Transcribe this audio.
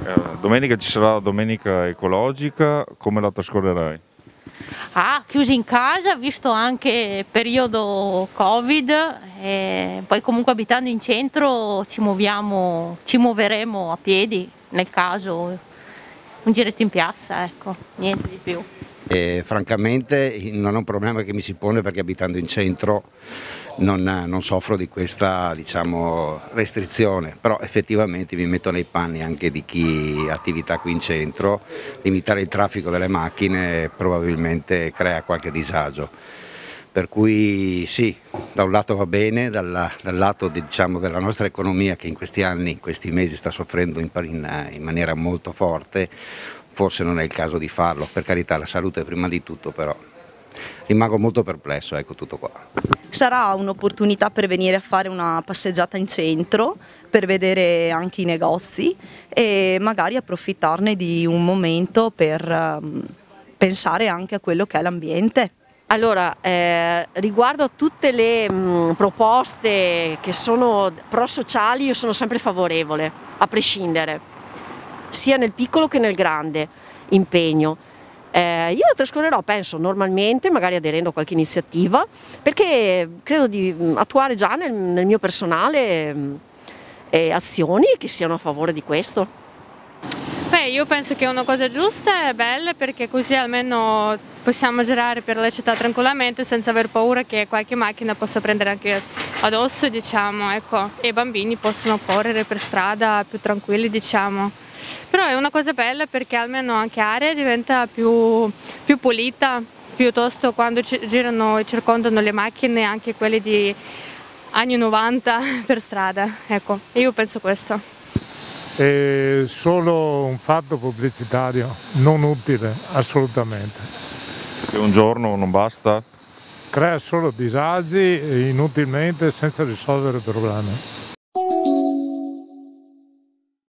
Domenica ci sarà la domenica ecologica, come la trascorrerai? Chiusi in casa, visto anche periodo Covid, e poi comunque abitando in centro ci muoveremo a piedi, nel caso un giretto in piazza, ecco, niente di più. Francamente non è un problema che mi si pone perché abitando in centro non soffro di questa, diciamo, restrizione, però effettivamente mi metto nei panni anche di chi ha attività qui in centro. Limitare il traffico delle macchine probabilmente crea qualche disagio, per cui sì, da un lato va bene, dal lato diciamo, della nostra economia che in questi anni, in questi mesi sta soffrendo in maniera molto forte, forse non è il caso di farlo, per carità la salute prima di tutto, però rimango molto perplesso, ecco, tutto qua. Sarà un'opportunità per venire a fare una passeggiata in centro, per vedere anche i negozi e magari approfittarne di un momento per pensare anche a quello che è l'ambiente. Allora, riguardo a tutte le proposte che sono pro-sociali, io sono sempre favorevole, a prescindere, sia nel piccolo che nel grande impegno. Io lo trascorrerò, penso, normalmente, magari aderendo a qualche iniziativa, perché credo di attuare già nel mio personale azioni che siano a favore di questo. Beh, io penso che è una cosa giusta e bella, perché così almeno possiamo girare per la città tranquillamente senza aver paura che qualche macchina possa prendere anche addosso, diciamo, ecco. E i bambini possono correre per strada più tranquilli, diciamo. Però è una cosa bella perché almeno anche l'aria diventa più pulita, piuttosto quando girano e circondano le macchine, anche quelle di anni 90 per strada, ecco, io penso questo. È solo un fatto pubblicitario, non utile assolutamente. Che un giorno non basta? Crea solo disagi inutilmente senza risolvere il problema.